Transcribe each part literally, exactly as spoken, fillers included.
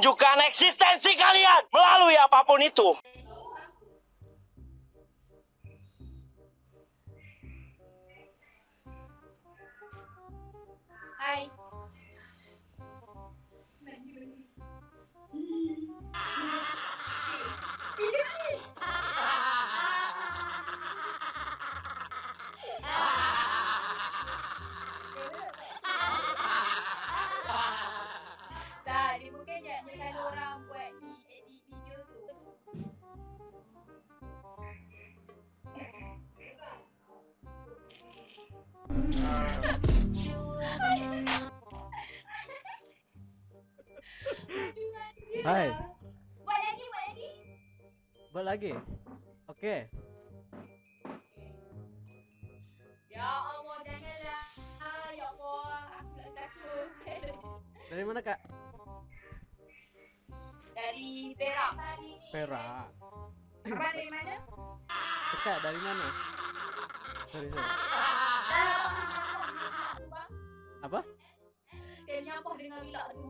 menunjukkan eksistensi kalian melalui apapun itu. Hai. Tak, dia bukan je selalu orang buat di edit video tu. Hai. Buat lagi, buat lagi. Buat lagi. Okey. Ya Allah, janganlah. Ya Allah, aku nak takut. Dari mana, Kak? Dari Perak. Perak. Abang dari mana? Kak, dari mana? Sorry, sorry. Apa? Saya menyampah dengan gila tu.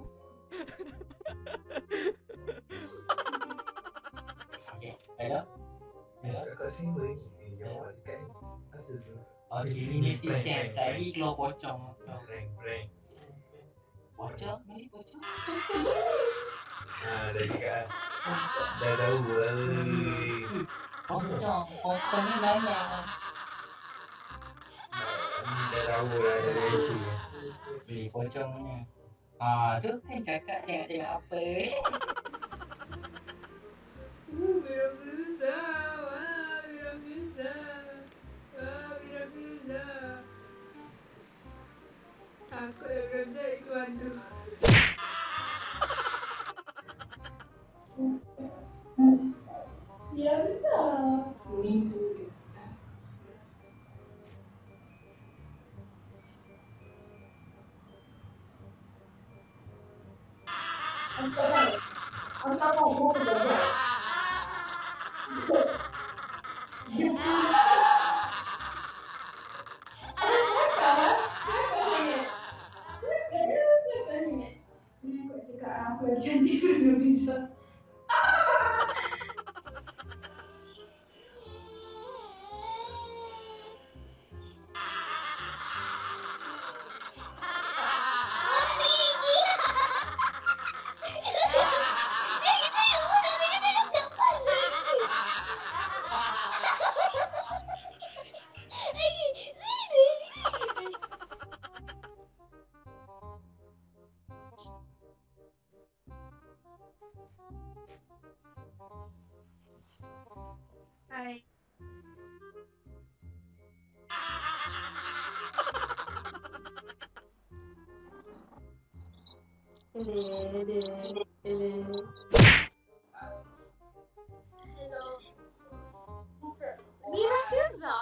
Okay, hello? Yes, kat sini boleh ni. Eh, yang awak dekat ni. Asal tu. Oh, di sini mesti scam. Tadi keluar pocong. Prank, prank. Pocong? Ni pocong? Haa, dah dekat. Dah tahu lah. Pocong. Pocong ni layak. Dah tahu lah dari I C. Beli pocongnya. Ah, tu kan cakap tengok-tengok apa. Bira Firuza, wah Bira Firuza, wah Bira Firuza. Aku yang Bira Firuza itu hantu. Bira Firuza. Minggu. Apa? Apa mau berbuat? Aku yang cantik belum bisa. Hai. Hello. Bira Firuza.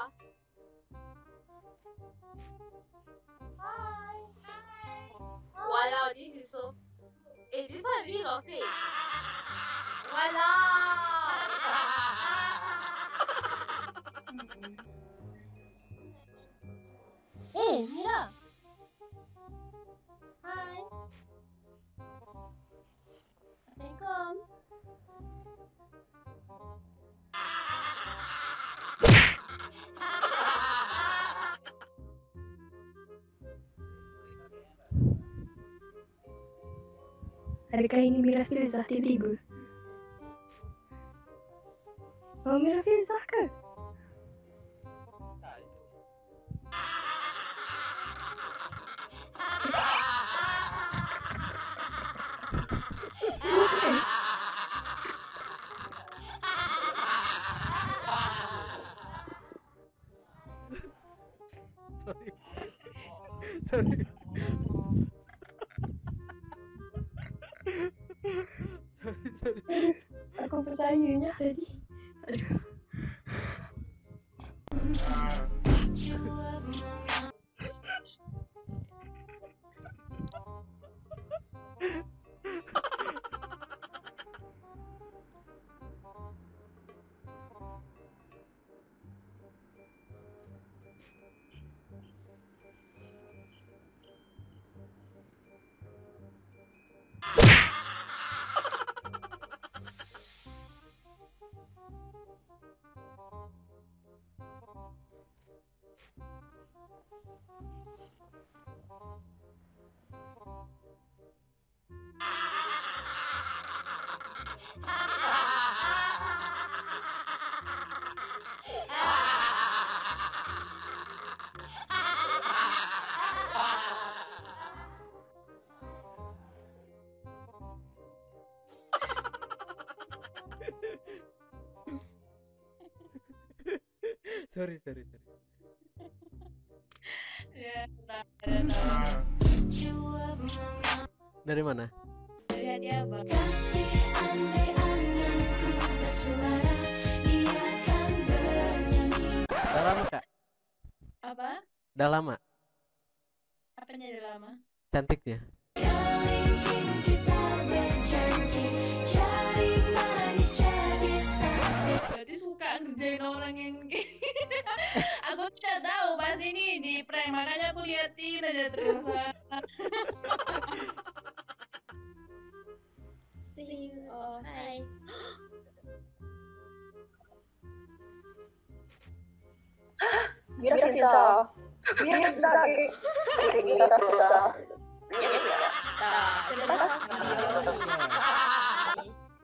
Hi. Wow, this is so. Eh, this one real or fake? Walau. Eh, Mira. Hai. Assalamualaikum. Adakah ini Mira Filzah tiba-tiba? Oh, Mira Filzah ke? Sorry. Sorry. Sorry, sorry. Aku percayanya tadi. Aduh. sorry sorry sorry. Ya, tahu, ya, tahu. Dari mana? Dari hati abang. Udah lama kak? Apa? Udah lama? Apanya udah lama? Cantiknya? Berarti suka ngerjain orang yang aku sudah tahu pasti ini di prank, makanya aku liatin aja terus. See you. Oh, hai. Mira pensaba. Mira pensaba que. Mira pensaba. Nah, selesai video ini.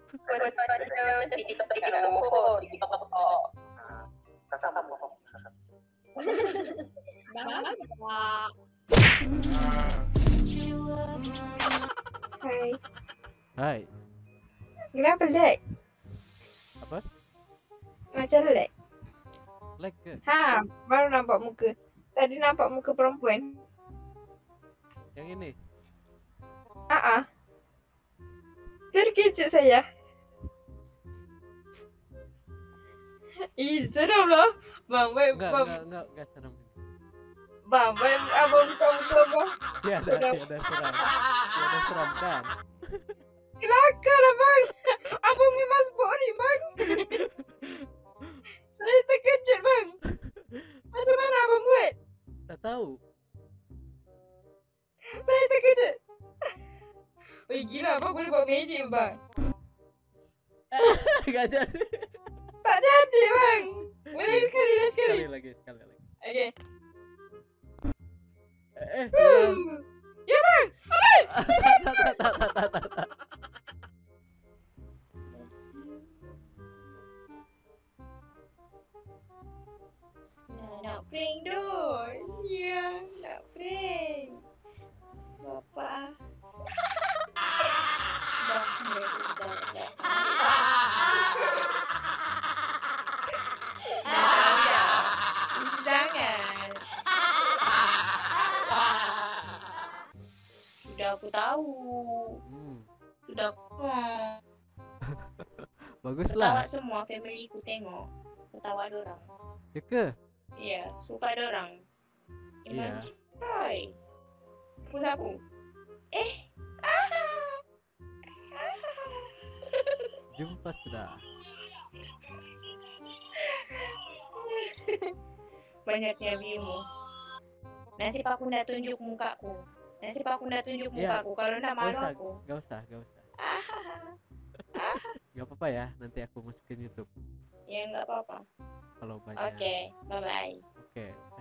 Bang, Hai, Hai. kenapa lag? Apa? Macam lag? Lag ke? Ha, baru nampak muka. Tadi nampak muka perempuan. Yang ini? Ah, ah. Terkejut saya. Ih, seram loh. Bang, baik, Enggak, bang, enggak, enggak, enggak serem. bang, baik, abang buka-buka, bang. Tiada, tiada seram. Tiada seram kan? Kelakar lah, bang. Abang memang boring, bang. Saya terkejut, bang. Macam mana abang buat? Tak tahu. Saya terkejut. Wih, gila, abang boleh bawa magic, bang. Enggak jadi. Tak jadi, bang. Boleh sekali, lagi sekali. Sekali lagi, sekali lagi. Okay. Eh, eh. Wuh. Ya, bang. Abang. Tak, tak, tak, tak, tak, tak, tak. Nah, nak prank doh. Siang, nak prank. Bapak. Dah, dah, dah, dah. Isi sangat. Sudah aku tahu. Hmm, Sudah aku. baguslah. Ketawa semua family ku tengok. Ketawa dorang. Ya ke? Iya, suka dorang. Iya. Hai. Sapu-sapu. Eh. Jumpa sudah. Banyaknya viewmu. Nasib aku ndak tunjuk mukaku. Nasib aku ndak tunjuk Iya. mukaku. Kalau ndak Gak malu usah, aku. gak usah, gak usah. Gak apa-apa ya, nanti aku masukin YouTube Ya nggak apa-apa. kalau banyak. Oke, bye bye. Oke.